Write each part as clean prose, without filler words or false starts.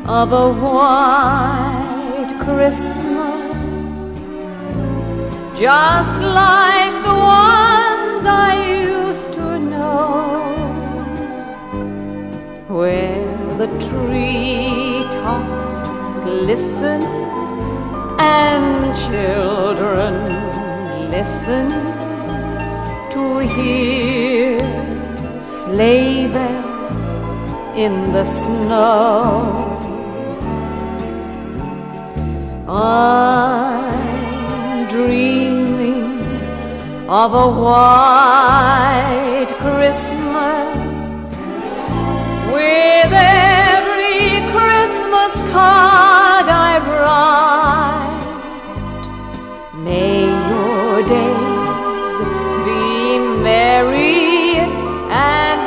of a white Christmas, just like the ones I used to know, where the treetops glisten and children listen to hear sleigh bells in the snow. I'm dreaming of a white Christmas, with every Christmas card I write. May your days be merry and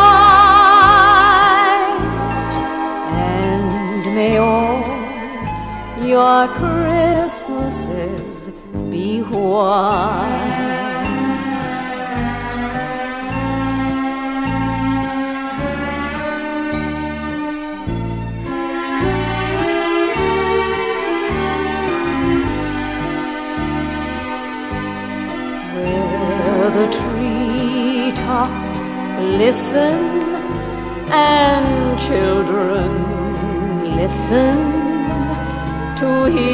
bright, and may all your Christmases be white. Where the treetops glisten and children listen to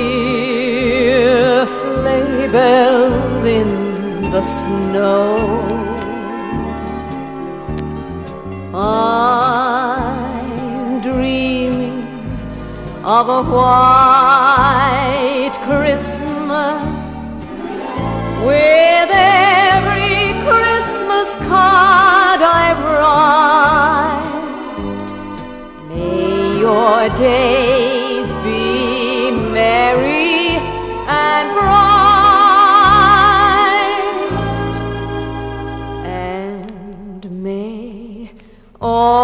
hear sleigh bells in the snow. I'm dreaming of a white Christmas, with every Christmas card I write. May your days be merry and bright, and may all